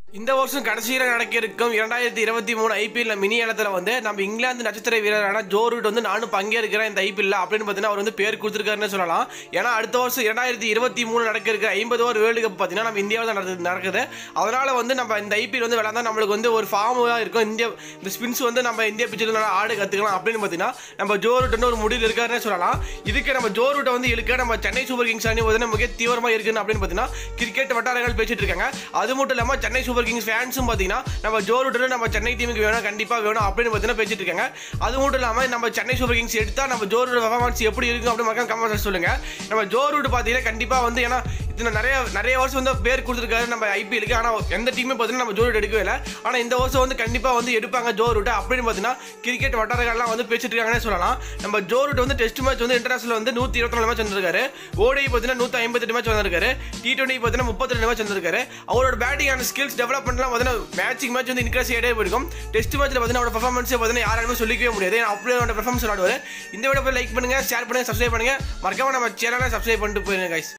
இந்த வருஷம் கடைசியில் நடக்க இருக்கும் 2023 ஐபிஎல் மினி ஏலத்தில் வந்து நம்ம இங்கிலாந்து நட்சத்திர வீரரான ஜோ ரூட் வந்து நானும் பங்கேற்கிறேன் இந்த ஐபிஎல் அப்படின்னு பார்த்தீங்கன்னா அவர் வந்து பேர் கொடுத்துருக்காருன்னு சொல்லலாம். ஏன்னா அடுத்த வருஷம் 2023 நடக்க இருக்கிற 50 ஓவர் வேர்ல்டு கப் பார்த்தீங்கன்னா நம்ம இந்தியாவில் தான் நடக்குது. அதனால வந்து நம்ம இந்த ஐபிஎல் வந்து விளையாண்டா நம்மளுக்கு வந்து ஒரு ஃபார்மாக இருக்கும். இந்த ஸ்பின்ஸ் வந்து நம்ம இந்தியா பிச்சில் நல்லா ஆடு கற்றுக்கலாம் அப்படின்னு பார்த்தீங்கன்னா நம்ம ஜோ ரூட் வந்து ஒரு முடிவில் இருக்காருன்னு சொல்லலாம். இதுக்கு நம்ம ஜோ ரூட்டை வந்து இழுக்க நம்ம சென்னை சூப்பர் கிங்ஸ் அணி வந்து நமக்கு தீவிரமாக இருக்குன்னு அப்படின்னு பார்த்தீங்கன்னா கிரிக்கெட் வட்டாரங்கள் பேசிட்டு இருக்காங்க. அது மட்டும் இல்லாமல் சென்னை சூப்பர் கிங்ஸ் ஃபேன்ஸும் பார்த்தீங்கன்னா நம்ம ஜோ ரூட் நம்ம சென்னை டீமுக்கு வேணும், கண்டிப்பாக வேணும் அப்படின்னு பார்த்தீங்கன்னா பேசிட்டு இருக்காங்க. அது மட்டும் இல்லாமல் நம்ம சென்னை சூப்பர் கிங்ஸ் எடுத்தால் நம்ம ஜோ ரூட் பெர்ஃபார்மன்ஸ் எப்படி இருக்கும் அப்படின்னு மக்கள் கமெண்ட்ஸ் சொல்லுங்க. நம்ம ஜோ ரூட் பார்த்தீங்கன்னா கண்டிப்பாக வந்து ஏன்னா நிறைய வருஷம் வந்து பேர் கொடுத்துருக்காரு நம்ம ஐபிஎலுக்கு. ஆனால் எந்த டீமே பார்த்தீங்கன்னா நம்ம ஜோ ரூட் எடுக்கவே இல்லை. ஆனால் இந்த வருஷம் வந்து கண்டிப்பாக வந்து எடுப்பாங்க ஜோ ரூட் அப்படின்னு பார்த்தீங்கன்னா கிரிக்கெட் வட்டாரங்கள்லாம் வந்து பேசிட்டு இருக்காங்கன்னு சொல்லலாம். நம்ம ஜோ ரூட் வந்து டெஸ்ட் மேட்ச் வந்து இன்டர்நேஷனல் வந்து 124 மேட்ச் வந்திருக்காரு. ஓடி பார்த்தீங்கன்னா 158 மேட்ச் வந்திருக்காரு. T20 பார்த்தீங்கன்னா 32 மேட்ச் வந்திருக்காரு. அவரோட பேட்டிங் அண்ட் ஸ்கில்ஸ் டெவலப்மெண்ட்லாம் பார்த்தீங்கன்னா மேட்ச் வந்து இன்க்ரீஸ் ஆகிட்டே போயிருக்கும். டெஸ்ட் மேட்ச்ல பார்த்தீங்கன்னா அவரோட பர்ஃபார்மன்ஸே பார்த்தீங்கன்னா யாராலுமே சொல்லிக்கவே முடியாது. அப்படியே அவரோட பர்ஃபார்மன்ஸ் விளையாடுவார். இந்த வீடியோ லைக் பண்ணுங்க, ஷேர் பண்ணுங்க, சப்ஸ்கிரைப் பண்ணுங்க. மறக்காம நம்ம சேனலை சப்ஸ்கிரைப் பண்ணிட்டு போயிருங்க கைஸ்.